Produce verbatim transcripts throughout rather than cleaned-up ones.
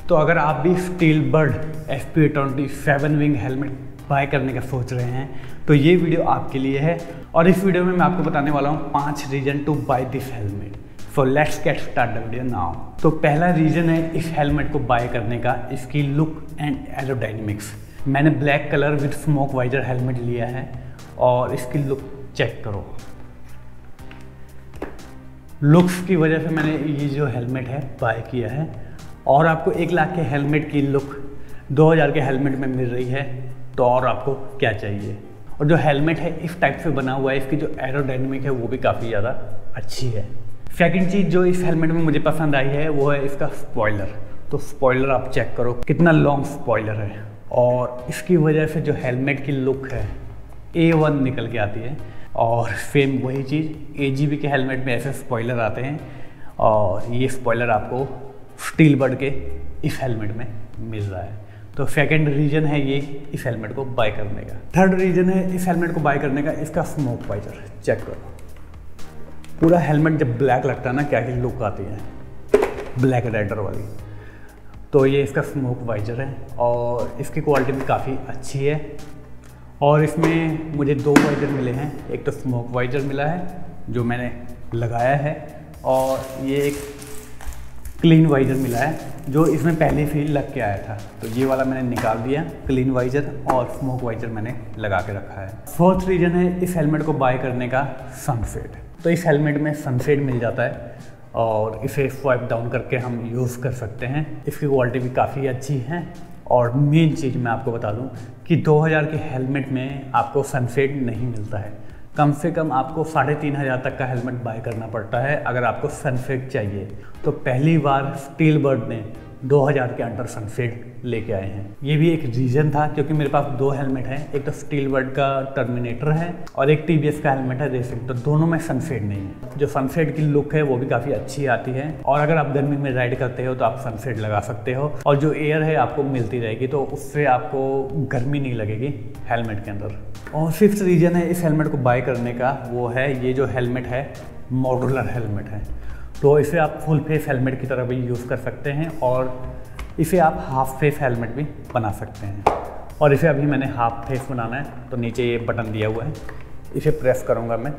तो अगर आप भी Steelbird F P twenty seven wing helmet buy करने का सोच रहे हैं तो ये वीडियो आपके लिए है। और इस वीडियो में मैं आपको बताने वाला हूँ पांच reason to buy this helmet. So let's get start the video now. तो पहला रीजन है इस हेलमेट को बाय करने का, इसकी लुक एंड एरोडायनेमिक्स। मैंने black colour with smoke visor helmet लिया है और इसकी लुक चेक करो। लुक्स की वजह से मैंने ये जो हेलमेट है बाय किया है और आपको एक लाख के हेलमेट की लुक दो हज़ार के हेलमेट में मिल रही है तो और आपको क्या चाहिए। और जो हेलमेट है इस टाइप से बना हुआ है, इसकी जो एरोडायनेमिक है वो भी काफ़ी ज़्यादा अच्छी है। सेकंड चीज़ जो इस हेलमेट में मुझे पसंद आई है वो है इसका स्पॉइलर। तो स्पॉइलर आप चेक करो कितना लॉन्ग स्पॉइलर है और इसकी वजह से जो हेलमेट की लुक है ए वन निकल के आती है। और सेम वही चीज़ ए जी बी के हेलमेट में ऐसे स्पॉइलर आते हैं और ये स्पॉइलर आपको स्टील बर्ड के इस हेलमेट में मिल रहा है। तो सेकंड रीजन है ये इस हेलमेट को बाय करने का। थर्ड रीजन है इस हेलमेट को बाय करने का इसका स्मोक वाइजर। चेक करो पूरा हेलमेट जब ब्लैक लगता है ना क्या की लुक आती है, ब्लैक रेडर वाली। तो ये इसका स्मोक वाइजर है और इसकी क्वालिटी भी काफ़ी अच्छी है। और इसमें मुझे दो वाइजर मिले हैं, एक तो स्मोक वाइजर मिला है जो मैंने लगाया है और ये एक क्लीन वाइजर मिला है जो इसमें पहले से ही लग के आया था। तो ये वाला मैंने निकाल दिया, क्लीन वाइजर और स्मोक वाइजर मैंने लगा के रखा है। फोर्थ रीजन है इस हेलमेट को बाय करने का सनसेट। तो इस हेलमेट में सनसेट मिल जाता है और इसे स्वाइप डाउन करके हम यूज़ कर सकते हैं। इसकी क्वालिटी भी काफ़ी अच्छी है। और मेन चीज़ मैं आपको बता दूं कि दो हज़ार के हेलमेट में आपको सनसेट नहीं मिलता है। कम से कम आपको साढ़े तीन हज़ार तक का हेलमेट बाय करना पड़ता है अगर आपको सनसेट चाहिए। तो पहली बार स्टील बर्ड ने दो हज़ार के अंडर सनसेट लेके आए हैं। ये भी एक रीज़न था क्योंकि मेरे पास दो हेलमेट हैं, एक तो स्टील बर्ड का टर्मिनेटर है और एक टी वी एस का हेलमेट है रेसिंग। तो दोनों में सनसेट नहीं है। जो सनसेट की लुक है वो भी काफ़ी अच्छी आती है और अगर आप गर्मी में राइड करते हो तो आप सनसेट लगा सकते हो और जो एयर है आपको मिलती रहेगी तो उससे आपको गर्मी नहीं लगेगी हेलमेट के अंदर। और फिफ्थ रीजन है इस हेलमेट को बाय करने का वो है ये जो हेलमेट है मॉड्यूलर हेलमेट है। तो इसे आप फुल फेस हेलमेट की तरह भी यूज़ कर सकते हैं और इसे आप हाफ फेस हेलमेट भी बना सकते हैं। और इसे अभी मैंने हाफ फेस बनाना है तो नीचे ये बटन दिया हुआ है, इसे प्रेस करूँगा मैं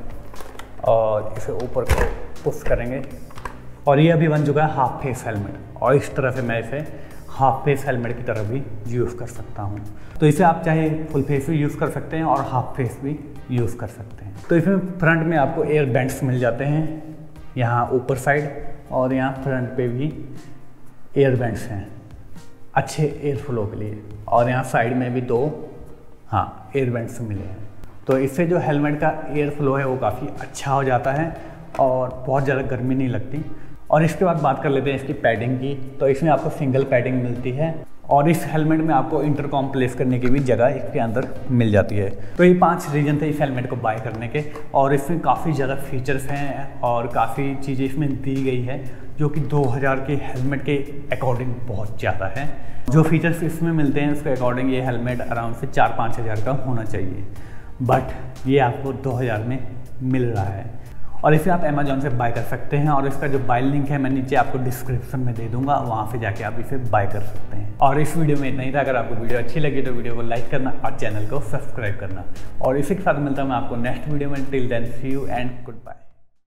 और इसे ऊपर पुश करेंगे और ये अभी बन चुका है हाफ फेस हेलमेट। और इस तरह से मैं इसे हाफ फेस हेलमेट की तरह भी यूज़ कर सकता हूँ। तो इसे आप चाहे फुल फेस भी यूज़ कर सकते हैं और हाफ फेस भी यूज़ कर सकते हैं। तो इसमें फ्रंट में आपको एयर बैंड्स मिल जाते हैं, यहाँ ऊपर साइड और यहाँ फ्रंट पे भी एयर बैंड्स हैं अच्छे एयर फ्लो के लिए। और यहाँ साइड में भी दो हाँ एयर बैंड्स मिले हैं। तो इससे जो हेलमेट का एयर फ्लो है वो काफ़ी अच्छा हो जाता है और बहुत ज़्यादा गर्मी नहीं लगती। और इसके बाद बात कर लेते हैं इसकी पैडिंग की। तो इसमें आपको सिंगल पैडिंग मिलती है और इस हेलमेट में आपको इंटरकॉम प्लेस करने की भी जगह इसके अंदर मिल जाती है। तो ये पांच रीजन थे इस हेलमेट को बाय करने के और इसमें काफ़ी ज़्यादा फीचर्स हैं और काफ़ी चीज़ें इसमें दी गई है जो कि दो हज़ार के हेलमेट के अकॉर्डिंग बहुत ज़्यादा है। जो फीचर्स इसमें मिलते हैं उसके अकॉर्डिंग ये हेलमेट अराउंड से चार पाँच हज़ार का होना चाहिए, बट ये आपको दो हज़ार में मिल रहा है। और इसे आप अमेजोन से बाय कर सकते हैं और इसका जो बाय लिंक है मैं नीचे आपको डिस्क्रिप्शन में दे दूंगा, वहाँ से जाके आप इसे बाय कर सकते हैं। और इस वीडियो में इतना ही था। अगर आपको वीडियो अच्छी लगी तो वीडियो को लाइक करना और चैनल को सब्सक्राइब करना। और इसी के साथ मिलता हूँ मैं आपको नेक्स्ट वीडियो में। Till then see you and good bye.